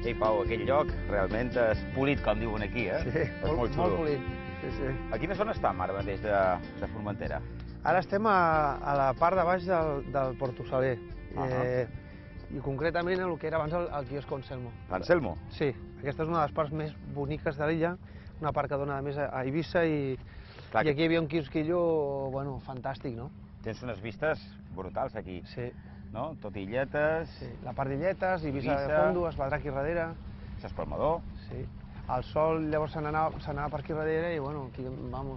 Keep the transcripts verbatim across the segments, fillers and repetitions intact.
Ei, Pau, aquell lloc realment és polit, com diuen aquí, eh? Sí, és molt, molt xulo. molt polit. Sí, sí. A quina zona estem ara mateix de, de Formentera? Ara estem a, a la part de baix del, del Porto Saler. Uh -huh. eh, I concretament el que era abans el, el quiosc Anselmo. Anselmo? Sí, aquesta és una de les parts més boniques de l'illa, una part que dona més a, a Eivissa i, Clar, i aquí hi havia un quiosquillo, bueno, fantàstic, no? Tens unes vistes brutals aquí, Sí. no? Tot illetes, Sí, la part d'Illetes, Eivissa de Eivissa. fondo, es vedrà aquí darrere. s'espalmador. Sí. El sol llavors se n'anava se n'anava per aquí darrere i, bueno, aquí, vamos,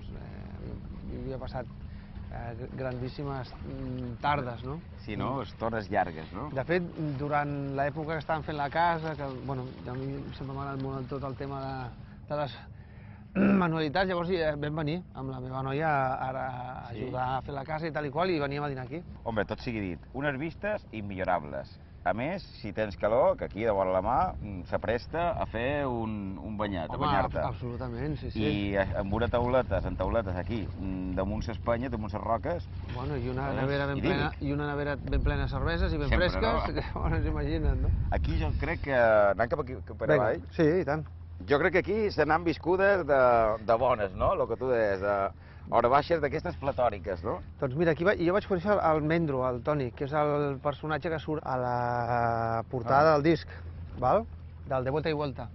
eh, hi havia passat eh, grandíssimes mm, tardes, no? Sí, no? Estones llargues, no? De fet, durant l'època que estàvem fent la casa, que, bueno, a mi sempre m'ha agradat molt tot el tema de, de les manualitats, llavors eh, vam venir amb la meva noia a, a Sí. ajudar a fer la casa i tal i qual, i veníem a dinar aquí. Home, tot sigui dit, unes vistes immillorables. A més, si tens calor, que aquí de vora la mà mm, s'apresta a fer un, un banyat, a Home, banyar-te. absolutament, sí, sí. I eh, amb una tauletes, en tauletes aquí, mm, damunt s'Espanya, damunt les roques. Bueno, i una És nevera ben plena, idíl·lic. i una nevera ben plena de cerveses i ben Sempre, fresques, no? que, bueno, s'imaginen, no? Aquí jo crec que, anant cap aquí, cap per avall, sí, i tant. jo crec que aquí se n'han viscudes de, de bones, no? El que tu deies, de hora baixes d'aquestes platòriques, no? Doncs mira, aquí va, jo vaig conèixer el, el Mendro, el Toni, que és el personatge que surt a la portada Ah. del disc, val? Del De Vuelta y Vuelta.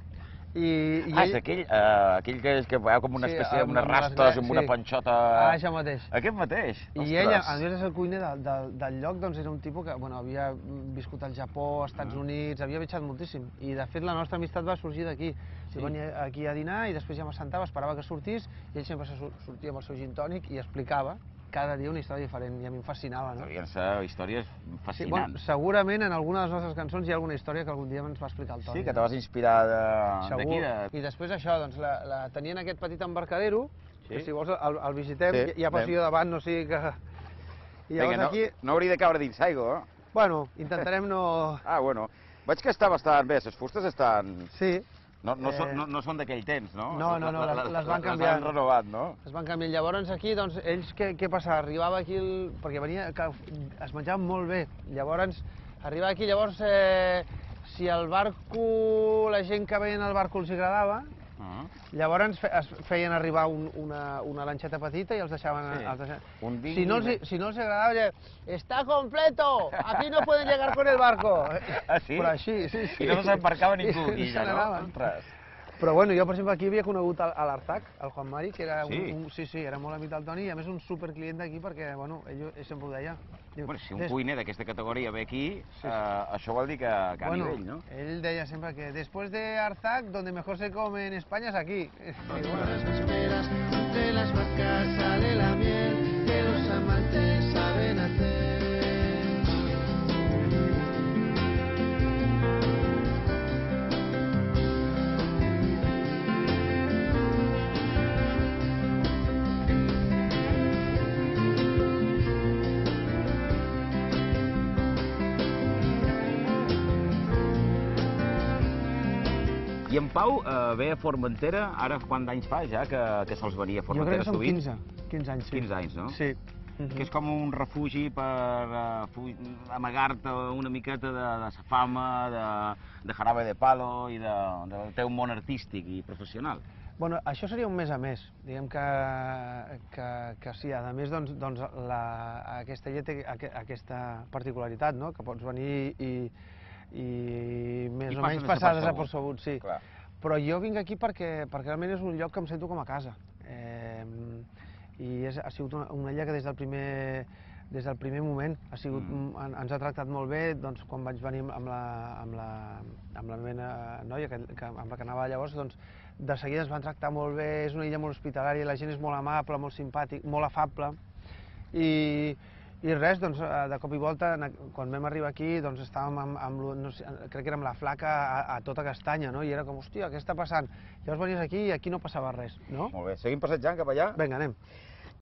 I, i Ah, és aquell, uh, aquell que, és que veu com una Sí, espècie, amb- unes amb les rastes, gra- amb una sí. panxota... Ah, això mateix. Aquest mateix, I ella, a més de ser el cuiner del, del, del lloc, doncs era un tipus que bueno, havia viscut al Japó, als Estats Ah. Units, havia viatjat moltíssim. I de fet la nostra amistat va sorgir d'aquí. Sí. Jo venia aquí a dinar i després ja m'assentava, esperava que sortís, i ell sempre se sur- sortia amb el seu gin tònic i explicava cada dia una història diferent, i a mi em fascinava, no? Devien ser històries Sí, bueno, fascinants. segurament en alguna de les nostres cançons hi ha alguna història que algun dia ens va explicar el Toni. Sí, que te no? vas inspirar de- Segur. d'aquí, de... I després això, doncs, la, la, tenien aquest petit embarcadero, Sí. que si vols el, el visitem, Sí, hi, hi ha passillo anem. davant, no sigui que... I llavors Vinga, no, aquí, no hauria de caure dins aigua, eh? bueno, intentarem no... Ah, bueno. Veig que està bastant bé, les fustes estan... Sí, No, no, Eh, són, no, no són d'aquell temps, no? no, no, no, les- les van canviant. Les han renovat, no? es van canviar. Llavors aquí, doncs, ells què, què passava? Arribava aquí, el... perquè venia, que es menjaven molt bé. Llavors, arribava aquí, llavors, eh, si el barco, la gent que veien el barco els agradava, Uh llavors fe, es feien arribar un, una, una lanxeta petita i els deixaven... Sí. Els deixaven... Un dinghy Si no, els, de- si no els agradava, ja, ¡está completo! Aquí no pueden llegar con el barco. Ah, sí? Però així, sí, sí. I no s'embarcava ningú aquí, I ja, se no? n'anaven. Ostres. Però bueno, jo per exemple aquí havia conegut a a l'Artac, el Juan Mari, que era Sí? un, un, sí, sí, era molt amic del Toni, i a més un superclient d'aquí perquè, bueno, ell, ell sempre ho deia. Diu, Bueno, si un "Des- cuiner d'aquesta categoria ve aquí, Sí, sí. eh, això vol dir que, que a bueno, nivell, no? Él deia sempre que después de Artac, donde mejor se come en España es aquí. Y bueno, Las vísperas, entre las vacas sale la miel que los amantes saben hacer. I en Pau eh, ve a Formentera, ara quant d'anys fa ja que, que sols venia a jo crec Formentera que són sovint? quinze, quinze anys, sí. quinze anys, no? Sí. Que és com un refugi per uh, fu- amagar-te una miqueta de, de sa fama, de, de jarabe de palo i de, del teu món artístic i professional. Bueno, això seria un mes a més, diguem que, que, que sí, a més, doncs, doncs la, aquesta illa té aqu- aquesta particularitat, no?, que pots venir i, i més I o menys passen passar desapercebut. desapercebut, sí. Clar. Però jo vinc aquí perquè, perquè realment és un lloc que em sento com a casa. Eh, I és, ha sigut una, una illa que des del primer, des del primer moment ha sigut, Mm. en, ens ha tractat molt bé, doncs, quan vaig venir amb la, amb la, amb la meva noia que, que, amb la que anava llavors, doncs, de seguida ens van tractar molt bé, és una illa molt hospitalària, la gent és molt amable, molt simpàtic, molt afable, i, i res, doncs, de cop i volta, quan vam arribar aquí, doncs estàvem amb, amb lo- no sé, crec que era amb la flaca a, a tota castanya, no? I era com, hòstia, què està passant? Llavors venies aquí i aquí no passava res, no? Molt bé, seguim passejant cap allà? Vinga, anem.